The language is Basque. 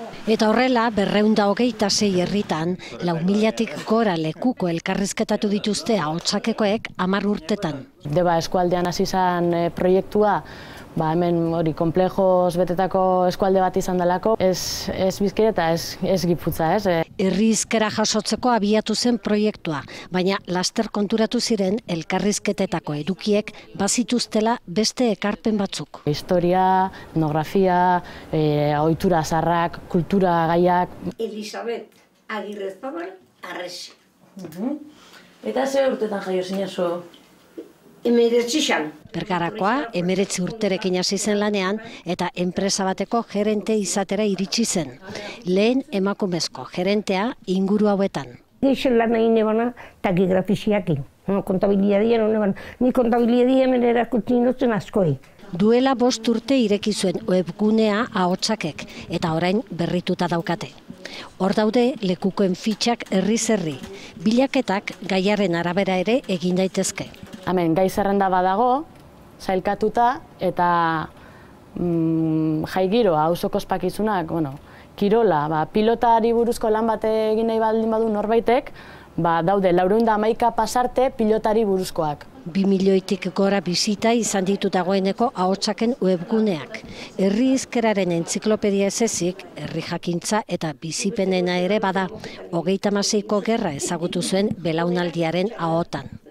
Eta horrela, 226 herritan, 4.000-tik gora lekuko elkarrizketatu dituzte ahotsakekoek 10 urtetan. Deba eskualdean hasi zen proiektua, hemen hori konplexoz betetako eskualde bat izan delako, ez Bizkaia eta ez Gipuzkoa, ez? Herri hizkera jasotzeko abiatu zen proiektua, baina laster konturatu ziren elkarrizketetako edukiek bazituztela beste ekarpen batzuk. Historia, etnografia, ohitura zaharrak, kultura gaiak. Elisabet Agirrezabal Arresi. Eta ze urtetan jaio zinazu? 19. Bergarakoa 19 urterekin hasi zen lanean eta enpresa bateko gerente izatera iritsi zen. Lehen emakumezko gerentea inguru hauetan. Geixen lan egin ebana takigrafiziakin. Kontabilidadien honeban. Ni kontabilidadien erakutsi notzen askoi. Duela 5 urte ireki zuen webgunea ahotsakek eta orain berrituta daukate. Hor daude lekukoen fitxak herriz herri. Bilaketak gaiaren arabera ere egin daitezke. Hemen gai zerrenda badago, sailkatuta eta jai giroa, auzoko ospakizunak, kirola, pilotari buruzko lan bat egin nahi baldin badu norbaitek, daude 411 pasarte pilotari buruzkoak. 2 milioitik gora bizita izan ditu dagoeneko ahotsaken webguneak. Herri hizkeraren entziklopedia ez ezik, herri jakintza eta bizipenena ere bada, 36ko gerra ezagutu zuen belaunaldiaren ahotan.